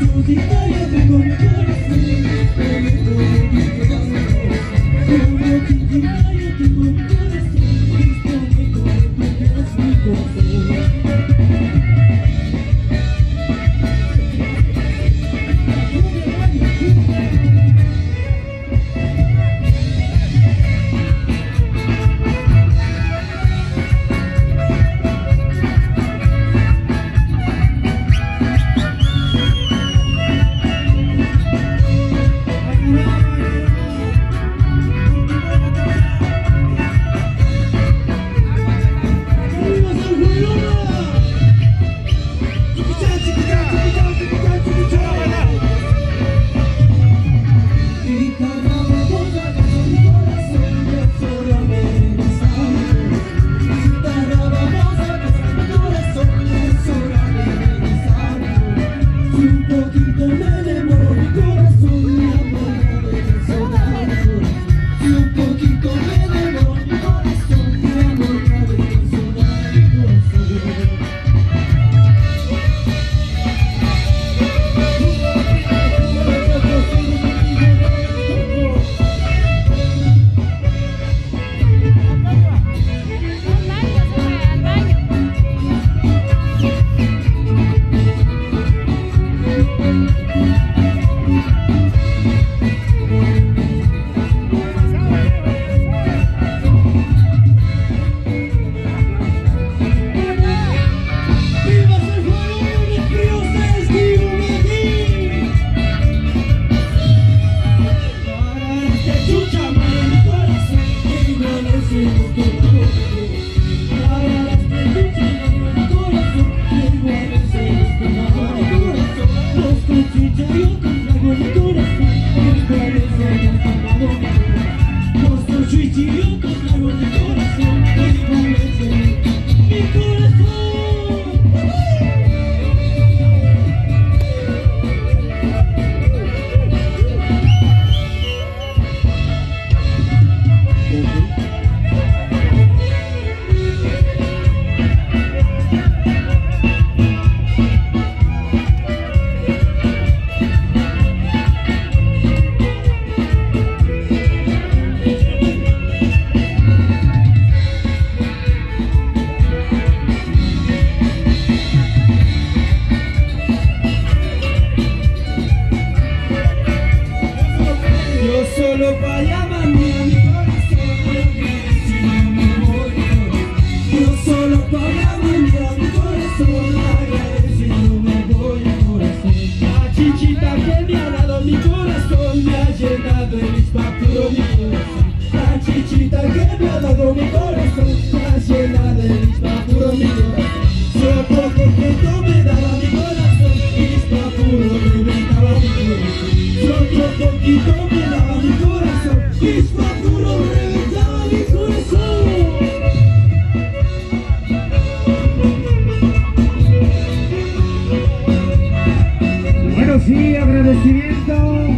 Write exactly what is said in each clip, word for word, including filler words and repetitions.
Sí, agradecimiento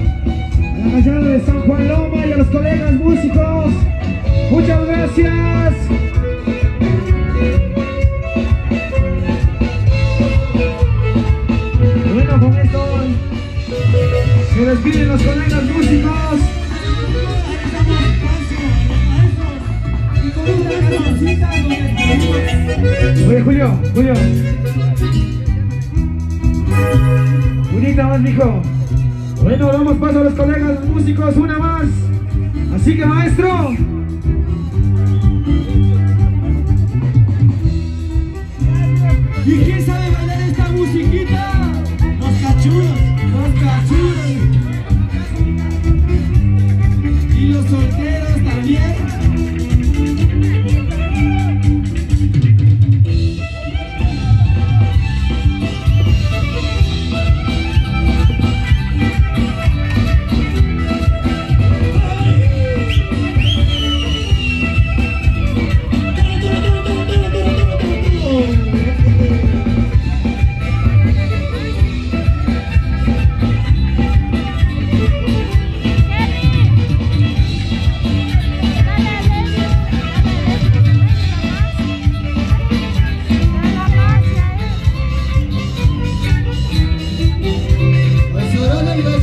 a la Mayada de San Juan Loma y a los colegas músicos. Muchas gracias. Bueno, con esto se despiden los colegas músicos. Oye, Julio, Julio. Unita más, mijo. Bueno, damos paso a los colegas músicos, una más. Así que, maestro. ¿Y quién sabe bailar esta musiquita? Los cachudos, los cachudos. Y los solteros también.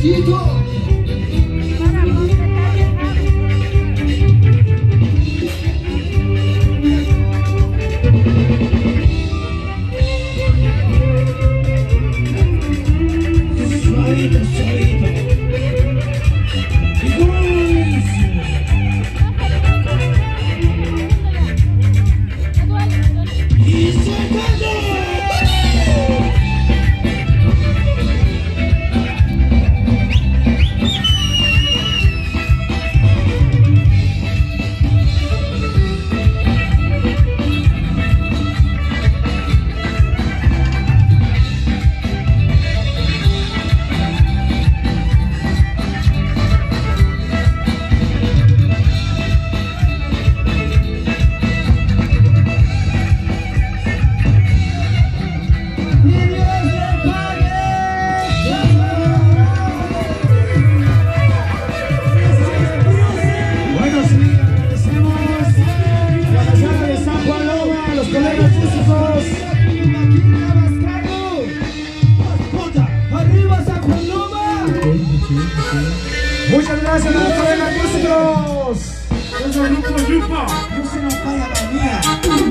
Diosito. Suavito, suavito. Y sacando. Muchas gracias a los colegas músicos. No se nos vaya la mía.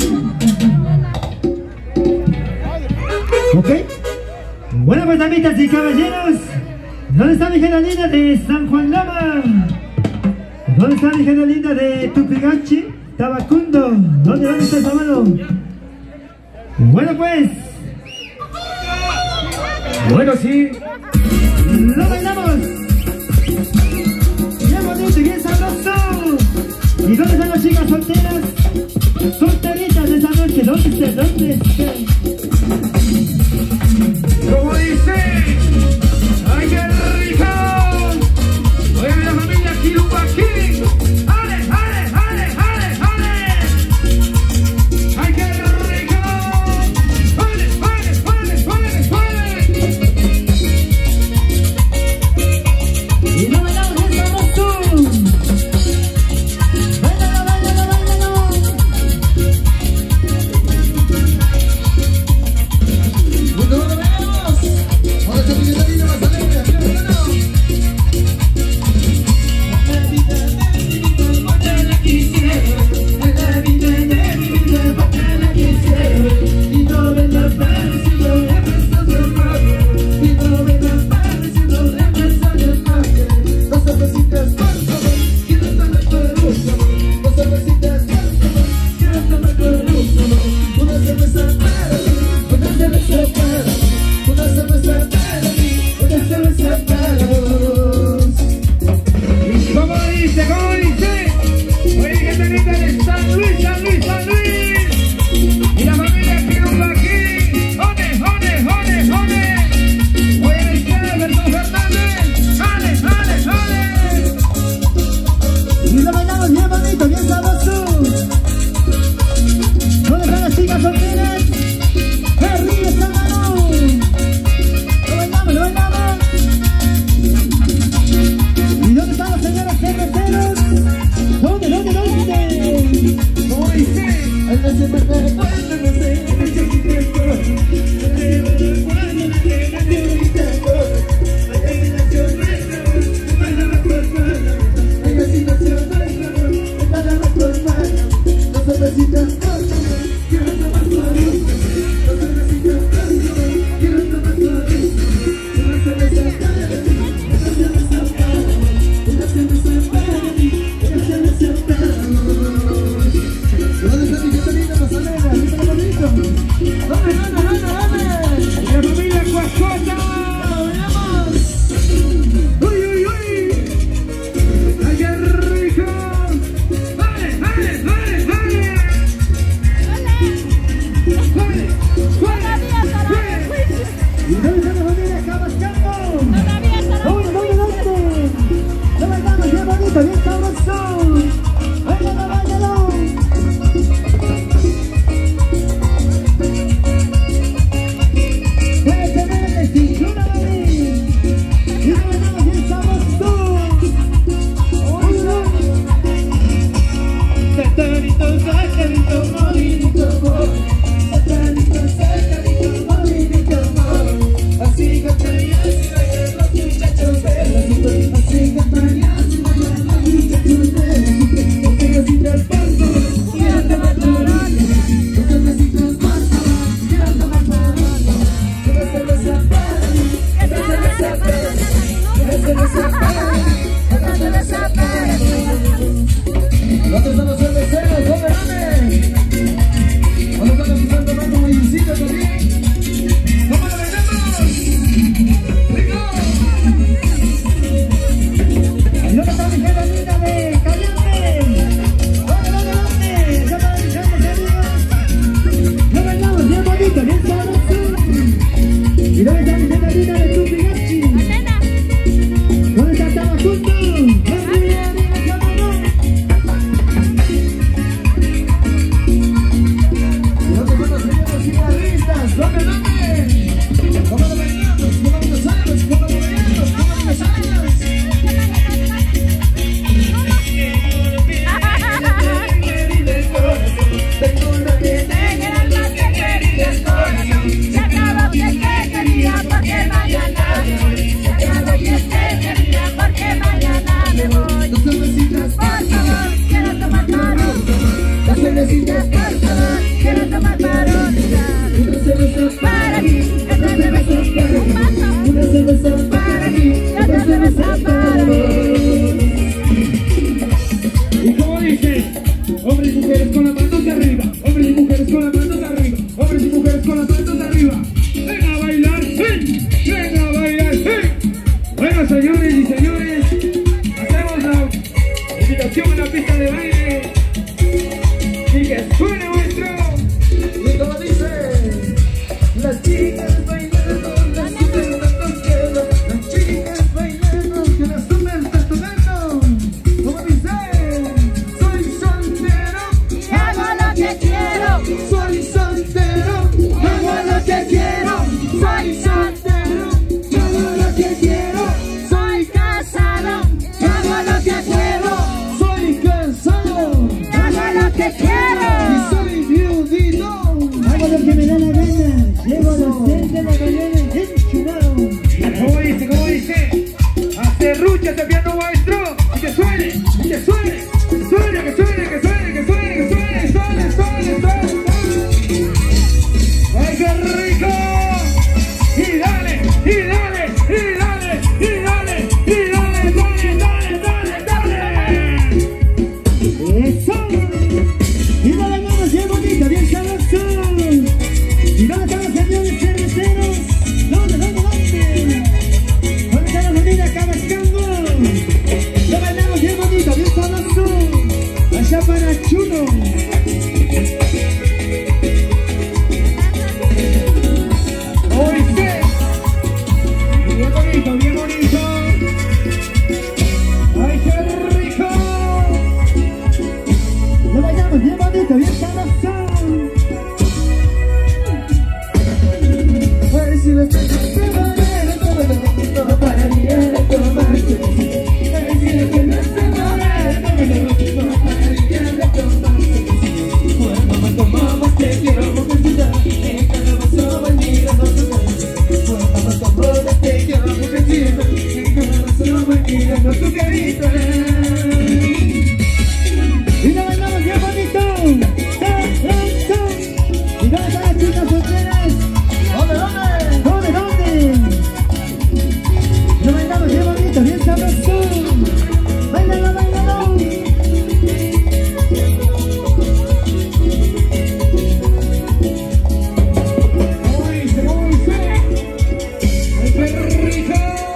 Ok. Bueno, pues damitas y caballeros, ¿dónde está mi gente linda de San Juan Loma? ¿Dónde está mi gente linda de Tupigachi, Tabacundo? ¿Dónde, dónde está esa mano? Bueno pues, Bueno, sí. lo bailamos. Bien bonito y bien sabroso. ¿Y dónde están las chicas solteras? Solteritas de esa noche, ¿dónde estén? ¿Dónde estén? Como dice, ¡ay, qué rico! Oye, la familia Kirubaquín. ¡Ale, ale, ale, ale, ale! ¡Ay, qué rico! ¡Ale, ale, ale, ale, ale! señores y señores, hacemos la invitación a la pista de baile y que suene nuestro. Y como dice, las chicas bailando, las chicas tocando, las chicas bailando, que las suben está tocando. Como dice, soy soltero y hago lo que quiero. soy soltero, hago lo que quiero, soy soltero, hago lo que quiero, Soy casado, hago lo que quiero, soy cansado, hago lo que quiero. y soy viudito. Hago lo que me da la gana, llego a las seis de la mañana enchulado. ¿Cómo dice? ¿Cómo dice? Hace rucha este piano maestro, y que suene, y que suene, que suene, que suene, que suene, que suene, que suene, suene, suene, suene. ¡Ay, qué rico! Y dale, y dale, y dale, y dale, y dale, dale, dale, dale, dale. Eso. Y no la manos bien bonita, bien sabroso. ¿Y dónde están los señores cerveceros? ¿Dónde, dónde, dónde? ¿Dónde está la familia Cabascango? Lo bailamos bien bonito, bien sabroso. Allá para Chuno. Oíste, bien bonito, bien bonito. ¡Ay, qué rico! Lo bailamos bien bonito, bien sabroso. Ay, si las chicas se moreran, no, no pararía de tomarse. Ay, si las chicas se moreran, no, no, no pararía de tomarse. Cuando más tomamos te quiero mujercita, en cada vaso bailando tu carita. Cuando más tomamos te quiero mujercita, en cada vaso bailando tu carita. Y lo bailamos bien bonito. Sabroso. ¿Y dónde están las chicas solteras? ¿Dónde, dónde? ¿Dónde, dónde? Lo bailamos bien bonito, bien sabroso. Bailalo, bailalo. ¿Cómo dice? ¿Cómo dice? ¡Ay, qué rico!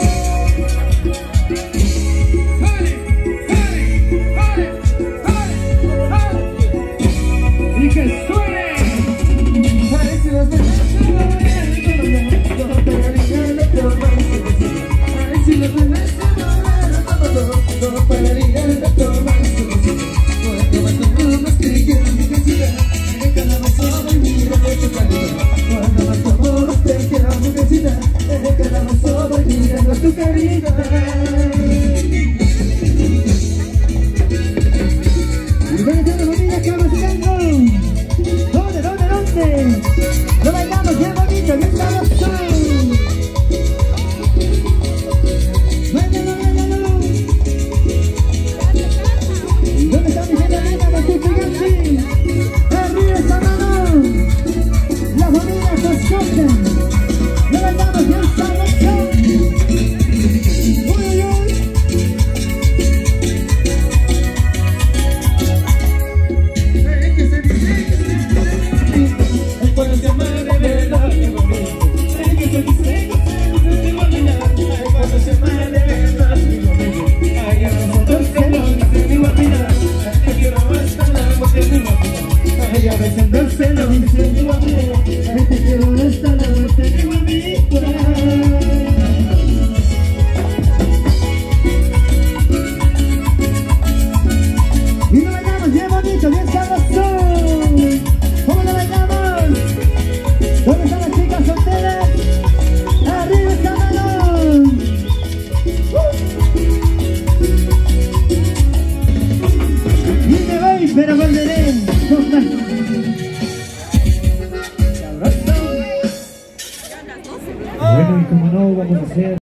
¡Jale! ¡Jale! ¡Jale! ¡Jale! ¡Jale! ¡Y que suene! Ay, si las veces se moreran, no, no pararía de tomarse. Ay, si las veces se moreran, no, no, no pararía de tomarse. Cuando más tomamos te quiero mujercita, en cada vaso bailando tu carita. Cuando más tomamos te quiero mujercita, en cada vaso bailando tu carita. ¿Y dónde está la familia Cabascango? ¿Dónde, dónde, dónde? Lo bailamos bien bonito, bien sabroso. Bailalo, bailalo. ¿Y dónde está mi gente linda con tu gigante? Arriba esa mano. La familia Coscosa. Lo bailamos bien sabroso. Uy, uy, uy. Ay, que se dice, que se dice, ay, cuando se ama de verdad, mi amigo. Ay, que se dice, que se dice, mi amigo. Ay, cuando se ama de verdad, mi amigo. Ay, a nosotros se lo dice mi amiga. Ay, te quiero hasta la muerte, mi amiga. Ay, a veces no se lo dice mi amigo. Ay, te quiero hasta la muerte, mi amiga. Y lo bailamos bien bonito, bien sabroso. ¿Cómo lo bailamos? ¿Dónde están las chicas solteras? ¡Arriba esa mano! ¡Uh! Y me voy, pero volveré con más. Sabroso. Bueno, y como no, vamos a hacer